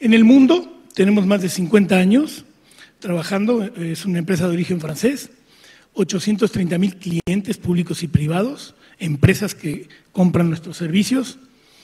En el mundo tenemos más de 50 años trabajando, es una empresa de origen francés, 830,000 clientes públicos y privados, empresas que compran nuestros servicios,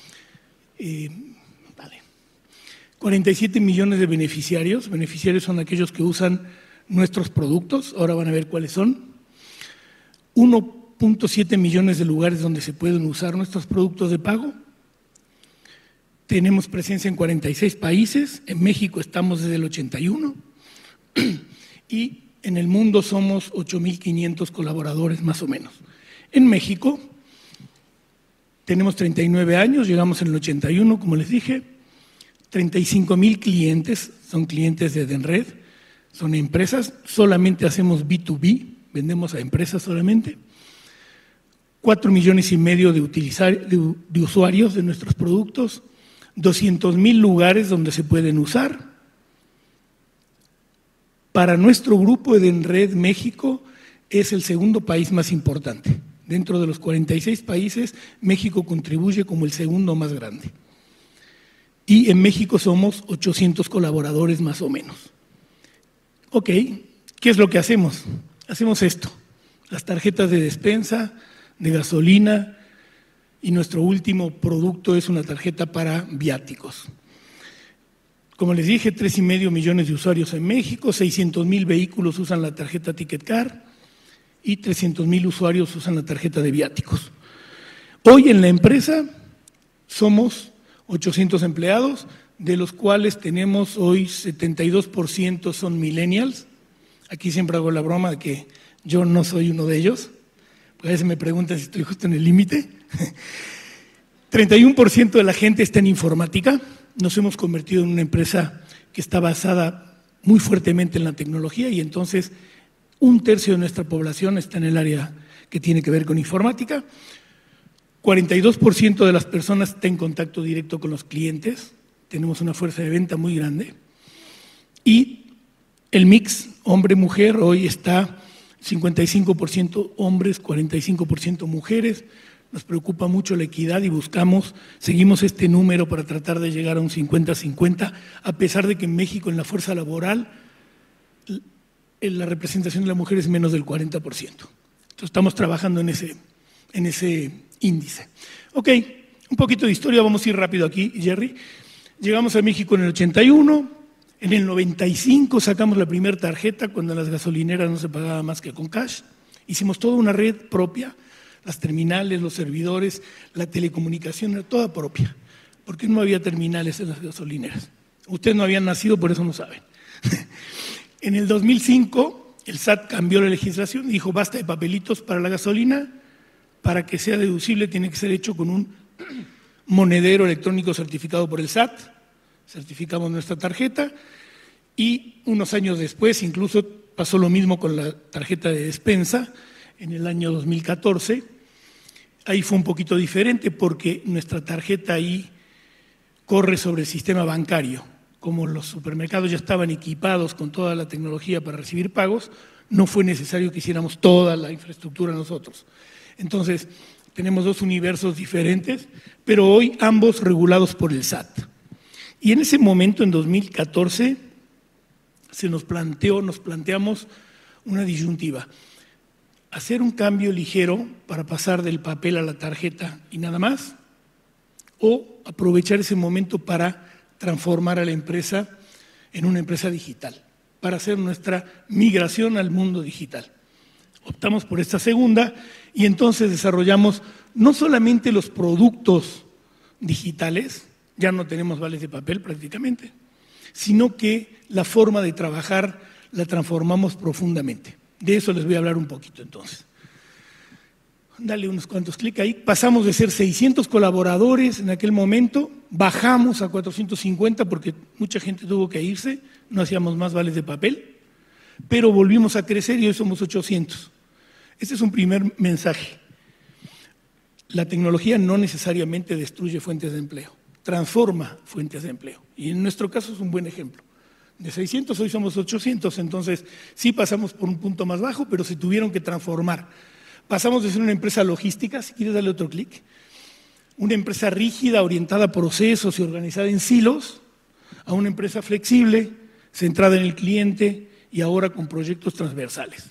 47 millones de beneficiarios. Beneficiarios son aquellos que usan nuestros productos, ahora van a ver cuáles son. 1.7 millones de lugares donde se pueden usar nuestros productos de pago. Tenemos presencia en 46 países, en México estamos desde el 81 y en el mundo somos 8,500 colaboradores más o menos. En México tenemos 39 años, llegamos en el 81, como les dije, 35,000 clientes, son clientes de Edenred, son empresas, solamente hacemos B2B, vendemos a empresas solamente, 4,5 millones de usuarios de nuestros productos, 200,000 lugares donde se pueden usar. Para nuestro grupo Edenred, México es el segundo país más importante. Dentro de los 46 países, México contribuye como el segundo más grande. Y en México somos 800 colaboradores más o menos. Ok, ¿qué es lo que hacemos? Hacemos esto, las tarjetas de despensa, de gasolina, y nuestro último producto es una tarjeta para viáticos. Como les dije, 3,5 millones de usuarios en México, 600,000 vehículos usan la tarjeta Ticket Car y 300,000 usuarios usan la tarjeta de viáticos. Hoy en la empresa somos 800 empleados, de los cuales tenemos hoy 72% son millennials. Aquí siempre hago la broma de que yo no soy uno de ellos, porque a veces me preguntan si estoy justo en el límite. 31% de la gente está en informática. Nos hemos convertido en una empresa que está basada muy fuertemente en la tecnología y entonces 1/3 de nuestra población está en el área que tiene que ver con informática. 42% de las personas está en contacto directo con los clientes. Tenemos una fuerza de venta muy grande. Y el mix hombre-mujer hoy está 55% hombres, 45% mujeres. Nos preocupa mucho la equidad y seguimos este número para tratar de llegar a un 50-50, a pesar de que en México en la fuerza laboral la representación de la mujer es menos del 40%. Entonces estamos trabajando en ese índice. Ok, un poquito de historia, vamos a ir rápido aquí, Jerry. Llegamos a México en el 81, en el 95 sacamos la primera tarjeta cuando en las gasolineras no se pagaba más que con cash. Hicimos toda una red propia, las terminales, los servidores, la telecomunicación era toda propia, porque no había terminales en las gasolineras. Ustedes no habían nacido, por eso no saben. En el 2005 el SAT cambió la legislación y dijo basta de papelitos para la gasolina, para que sea deducible tiene que ser hecho con un monedero electrónico certificado por el SAT, certificamos nuestra tarjeta y unos años después incluso pasó lo mismo con la tarjeta de despensa en el año 2014. Ahí fue un poquito diferente porque nuestra tarjeta ahí corre sobre el sistema bancario. Como los supermercados ya estaban equipados con toda la tecnología para recibir pagos, no fue necesario que hiciéramos toda la infraestructura nosotros. Entonces, tenemos dos universos diferentes, pero hoy ambos regulados por el SAT. Y en ese momento, en 2014, nos planteamos una disyuntiva. Hacer un cambio ligero para pasar del papel a la tarjeta y nada más, o aprovechar ese momento para transformar a la empresa en una empresa digital, para hacer nuestra migración al mundo digital. Optamos por esta segunda y entonces desarrollamos no solamente los productos digitales, ya no tenemos vales de papel prácticamente, sino que la forma de trabajar la transformamos profundamente. De eso les voy a hablar un poquito entonces. Dale unos cuantos clics ahí. Pasamos de ser 600 colaboradores en aquel momento, bajamos a 450 porque mucha gente tuvo que irse, no hacíamos más vales de papel, pero volvimos a crecer y hoy somos 800. Este es un primer mensaje. La tecnología no necesariamente destruye fuentes de empleo, transforma fuentes de empleo. Y en nuestro caso es un buen ejemplo. De 600 hoy somos 800, entonces sí pasamos por un punto más bajo, pero se tuvieron que transformar. Pasamos de ser una empresa logística, si quieres darle otro clic, una empresa rígida, orientada a procesos y organizada en silos, a una empresa flexible, centrada en el cliente y ahora con proyectos transversales.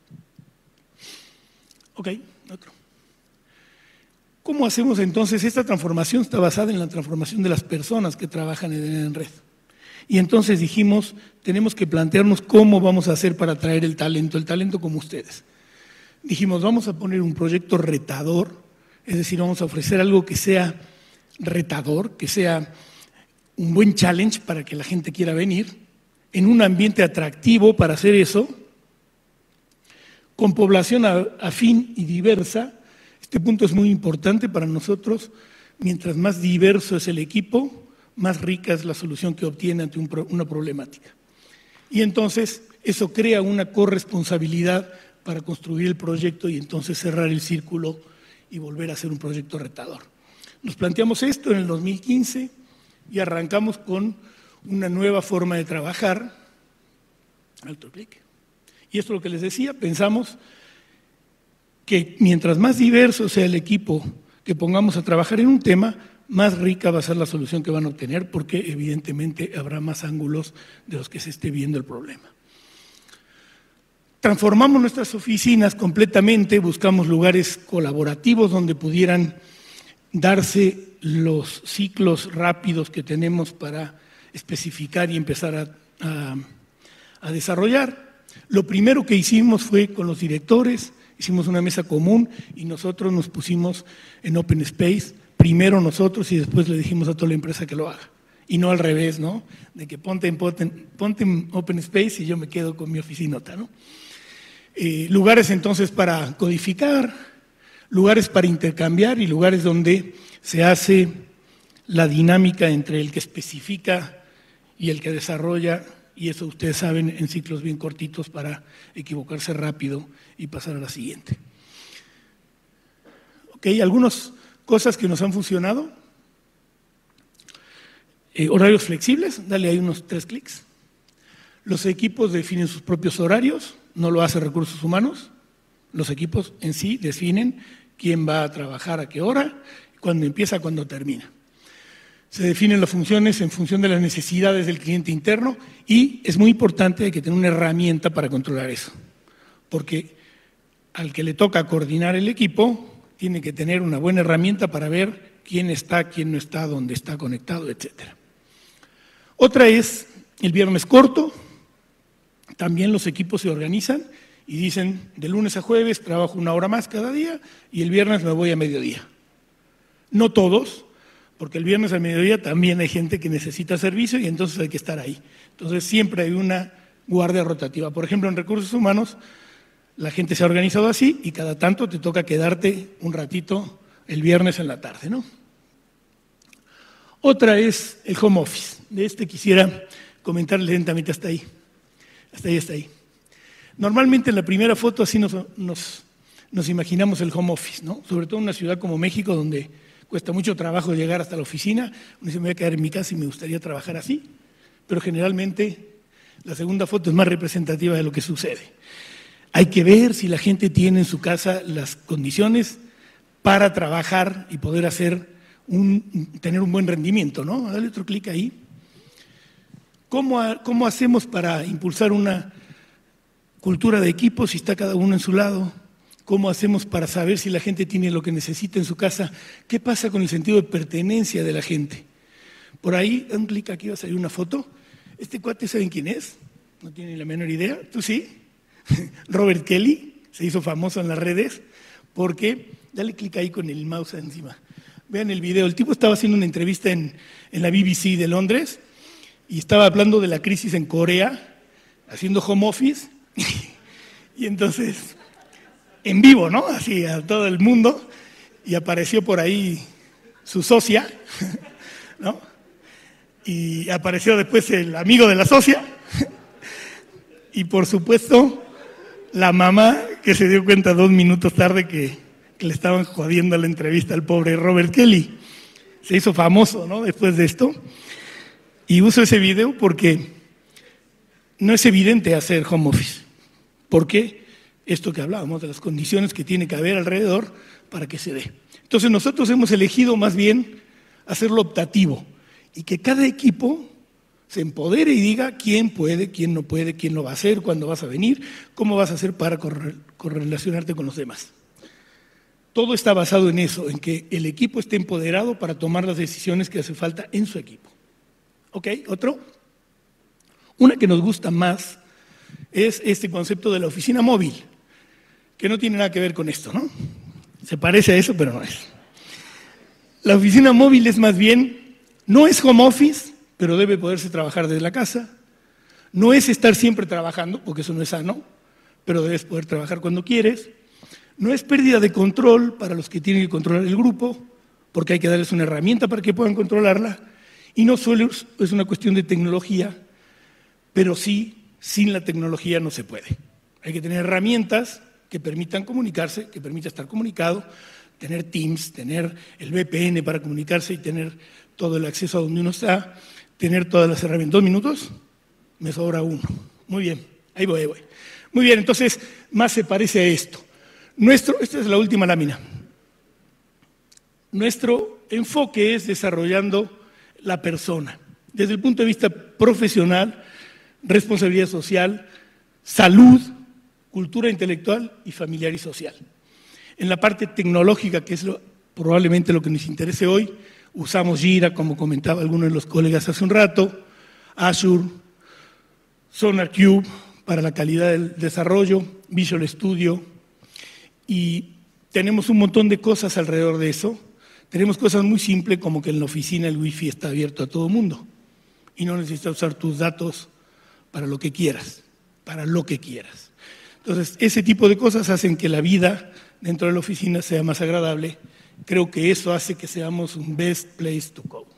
Ok, otro. ¿Cómo hacemos entonces? Esta transformación está basada en la transformación de las personas que trabajan en red. Y entonces dijimos, tenemos que plantearnos cómo vamos a hacer para atraer el talento como ustedes. Dijimos, vamos a poner un proyecto retador, es decir, vamos a ofrecer algo que sea retador, que sea un buen challenge para que la gente quiera venir, en un ambiente atractivo para hacer eso, con población afín y diversa. Este punto es muy importante para nosotros. Mientras más diverso es el equipo, más rica es la solución que obtiene ante una problemática. Y entonces eso crea una corresponsabilidad para construir el proyecto y entonces cerrar el círculo y volver a hacer un proyecto retador. Nos planteamos esto en el 2015 y arrancamos con una nueva forma de trabajar. Alto clic. Y esto es lo que les decía, pensamos que mientras más diverso sea el equipo que pongamos a trabajar en un tema, más rica va a ser la solución que van a obtener, porque evidentemente habrá más ángulos de los que se esté viendo el problema. Transformamos nuestras oficinas completamente, buscamos lugares colaborativos donde pudieran darse los ciclos rápidos que tenemos para especificar y empezar a desarrollar. Lo primero que hicimos fue con los directores, hicimos una mesa común y nosotros nos pusimos en Open Space, primero nosotros y después le dijimos a toda la empresa que lo haga. Y no al revés, ¿no? De que ponte en Open Space y yo me quedo con mi oficinota, ¿no? Lugares entonces para codificar, lugares para intercambiar y lugares donde se hace la dinámica entre el que especifica y el que desarrolla, y eso ustedes saben en ciclos bien cortitos para equivocarse rápido y pasar a la siguiente. Ok, algunas cosas que nos han funcionado. Horarios flexibles, dale ahí unos 3 clics. Los equipos definen sus propios horarios, no lo hace recursos humanos. Los equipos en sí definen quién va a trabajar a qué hora, cuándo empieza, cuándo termina. Se definen las funciones en función de las necesidades del cliente interno y es muy importante, hay que tener una herramienta para controlar eso, porque al que le toca coordinar el equipo tiene que tener una buena herramienta para ver quién está, quién no está, dónde está conectado, etc. Otra es el viernes corto. También los equipos se organizan y dicen, de lunes a jueves trabajo 1 hora más cada día y el viernes me voy a mediodía. No todos, porque el viernes a mediodía también hay gente que necesita servicio y entonces hay que estar ahí. Entonces siempre hay una guardia rotativa. Por ejemplo, en recursos humanos, la gente se ha organizado así y cada tanto te toca quedarte un ratito el viernes en la tarde, ¿no? Otra es el home office. De este quisiera comentarles lentamente hasta ahí. Hasta ahí. Normalmente en la primera foto así nos imaginamos el home office, ¿no? Sobre todo en una ciudad como México, donde cuesta mucho trabajo llegar hasta la oficina. Uno dice, me voy a quedar en mi casa y me gustaría trabajar así. Pero generalmente la segunda foto es más representativa de lo que sucede. Hay que ver si la gente tiene en su casa las condiciones para trabajar y poder tener un buen rendimiento, ¿no? Dale otro clic ahí. ¿Cómo hacemos para impulsar una cultura de equipo si está cada uno en su lado? ¿Cómo hacemos para saber si la gente tiene lo que necesita en su casa? ¿Qué pasa con el sentido de pertenencia de la gente? Por ahí, un clic aquí va a salir una foto. Este cuate, ¿saben quién es? No tienen la menor idea. ¿Tú sí? Robert Kelly, se hizo famoso en las redes porque, dale clic ahí con el mouse encima. Vean el video, el tipo estaba haciendo una entrevista en la BBC de Londres y estaba hablando de la crisis en Corea, haciendo home office, y entonces, en vivo, ¿no? Así a todo el mundo, y apareció por ahí su socia, ¿no? Y apareció después el amigo de la socia, y por supuesto, la mamá que se dio cuenta 2 minutos tarde que le estaban jodiendo la entrevista al pobre Robert Kelly. Se hizo famoso, ¿no? Después de esto. Y uso ese video porque no es evidente hacer home office. ¿Por qué? Esto que hablábamos, de las condiciones que tiene que haber alrededor para que se dé. Entonces nosotros hemos elegido más bien hacerlo optativo y que cada equipo se empodere y diga quién puede, quién no puede, quién lo va a hacer, cuándo vas a venir, cómo vas a hacer para correlacionarte con los demás. Todo está basado en eso, en que el equipo esté empoderado para tomar las decisiones que hace falta en su equipo. ¿Ok? ¿Otro? Una que nos gusta más es este concepto de la oficina móvil, que no tiene nada que ver con esto, ¿no? Se parece a eso, pero no es. La oficina móvil es más bien, no es home office, pero debe poderse trabajar desde la casa. No es estar siempre trabajando, porque eso no es sano, pero debes poder trabajar cuando quieres. No es pérdida de control para los que tienen que controlar el grupo, porque hay que darles una herramienta para que puedan controlarla. Y no solo es una cuestión de tecnología, pero sí, sin la tecnología no se puede. Hay que tener herramientas que permitan comunicarse, que permitan estar comunicado, tener Teams, tener el VPN para comunicarse y tener todo el acceso a donde uno está, tener todas las herramientas. 2 minutos, me sobra 1. Muy bien, ahí voy. Muy bien, entonces, más se parece a esto. Esta es la última lámina. Nuestro enfoque es desarrollando la persona, desde el punto de vista profesional, responsabilidad social, salud, cultura intelectual y familiar y social. En la parte tecnológica, que es probablemente lo que nos interese hoy, usamos Jira, como comentaba alguno de los colegas hace un rato, Azure, SonarQube para la calidad del desarrollo, Visual Studio, y tenemos un montón de cosas alrededor de eso. Tenemos cosas muy simples como que en la oficina el wifi está abierto a todo mundo y no necesitas usar tus datos para lo que quieras, Entonces, ese tipo de cosas hacen que la vida dentro de la oficina sea más agradable. Creo que eso hace que seamos un best place to go.